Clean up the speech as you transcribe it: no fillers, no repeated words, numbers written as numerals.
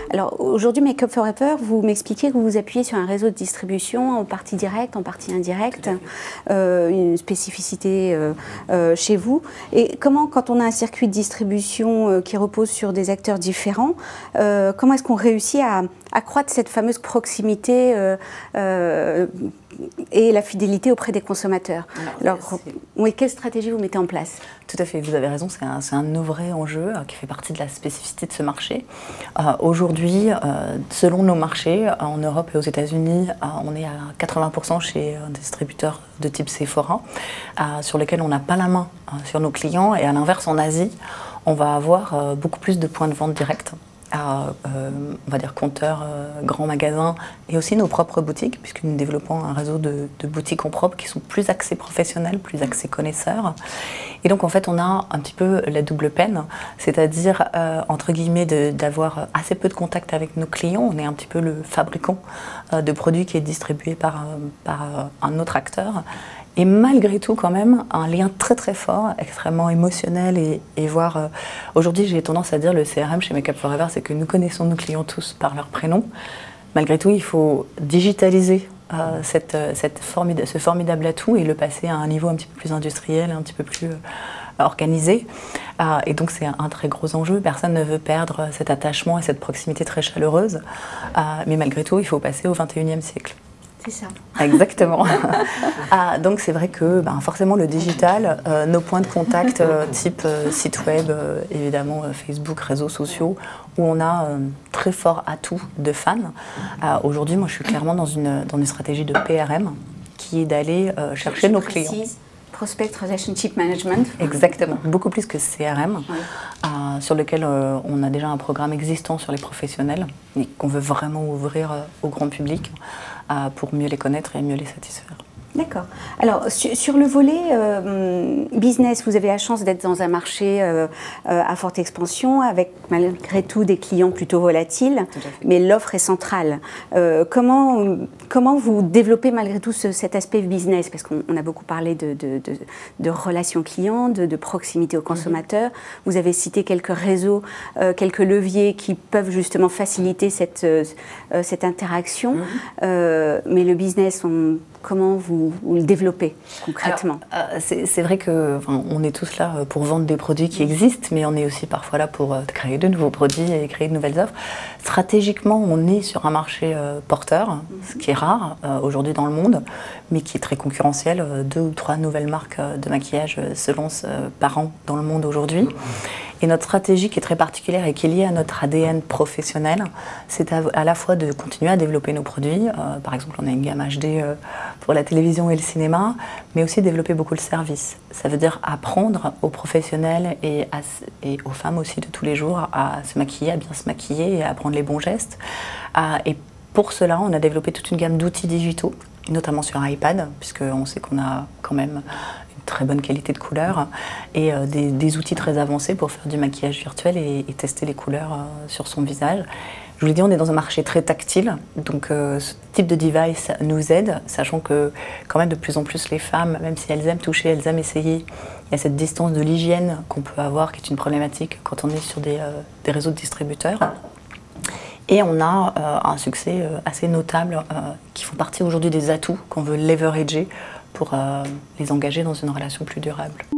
Alors aujourd'hui, Make Up For Ever, vous m'expliquez que vous vous appuyez sur un réseau de distribution en partie directe, en partie indirecte, une spécificité chez vous. Et comment, quand on a un circuit de distribution qui repose sur des acteurs différents, comment est-ce qu'on réussit à accroître cette fameuse proximité et la fidélité auprès des consommateurs? Alors, oui, quelle stratégie vous mettez en place? Tout à fait, vous avez raison, c'est un vrai enjeu qui fait partie de la spécificité de ce marché. Aujourd'hui, selon nos marchés, en Europe et aux États-Unis, on est à 80% chez des distributeurs de type Sephora, sur lesquels on n'a pas la main sur nos clients, et à l'inverse, en Asie, on va avoir beaucoup plus de points de vente directs. On va dire compteurs, grands magasins et aussi nos propres boutiques, puisque nous développons un réseau de boutiques en propre qui sont plus axées professionnels, plus axées connaisseurs. Et donc en fait on a un petit peu la double peine, c'est-à-dire entre guillemets d'avoir assez peu de contact avec nos clients. On est un petit peu le fabricant de produits qui est distribué par un autre acteur. Et malgré tout, quand même, un lien très très fort, extrêmement émotionnel et voire... aujourd'hui, j'ai tendance à dire le CRM chez Make Up For Ever, c'est que nous connaissons nos clients tous par leur prénom. Malgré tout, il faut digitaliser ce formidable atout et le passer à un niveau un petit peu plus industriel, un petit peu plus organisé. Et donc, c'est un très gros enjeu. Personne ne veut perdre cet attachement et cette proximité très chaleureuse. Mais malgré tout, il faut passer au 21e siècle. C'est ça. Exactement. Donc c'est vrai que forcément le digital, nos points de contact type site web, évidemment Facebook, réseaux sociaux, où on a très fort atout de fans. Aujourd'hui, moi je suis clairement dans une stratégie de PRM qui est d'aller chercher nos clients. Prospect Relationship Management. Exactement, beaucoup plus que CRM, oui. Sur lequel on a déjà un programme existant sur les professionnels et qu'on veut vraiment ouvrir au grand public pour mieux les connaître et mieux les satisfaire. D'accord. Alors, sur le volet business, vous avez la chance d'être dans un marché à forte expansion, avec malgré tout des clients plutôt volatiles, mais l'offre est centrale. Comment vous développez malgré tout cet aspect business? Parce qu'on a beaucoup parlé de relations clients, de proximité aux consommateurs. Vous avez cité quelques réseaux, quelques leviers qui peuvent justement faciliter cette interaction. Mais le business, comment vous le développez concrètement? C'est vrai qu'on est tous là pour vendre des produits qui existent, mais on est aussi parfois là pour créer de nouveaux produits et créer de nouvelles offres. Stratégiquement, on est sur un marché porteur, ce qui est rare aujourd'hui dans le monde, mais qui est très concurrentiel. 2 ou 3 nouvelles marques de maquillage se lancent par an dans le monde aujourd'hui. Et notre stratégie qui est très particulière et qui est liée à notre ADN professionnel, c'est à la fois de continuer à développer nos produits. Par exemple, on a une gamme HD pour la télévision et le cinéma, mais aussi développer beaucoup le service. Ça veut dire apprendre aux professionnels et aux femmes aussi de tous les jours à se maquiller, à bien se maquiller et à apprendre les bons gestes. Et pour cela, on a développé toute une gamme d'outils digitaux, notamment sur iPad, puisqu'on sait qu'on a quand même très bonne qualité de couleurs et des outils très avancés pour faire du maquillage virtuel et tester les couleurs sur son visage. Je vous l'ai dit, on est dans un marché très tactile, donc ce type de device nous aide, sachant que quand même de plus en plus les femmes, même si elles aiment toucher, elles aiment essayer, il y a cette distance de l'hygiène qu'on peut avoir qui est une problématique quand on est sur des réseaux de distributeurs. Et on a un succès assez notable qui font partie aujourd'hui des atouts qu'on veut leverager pour les engager dans une relation plus durable.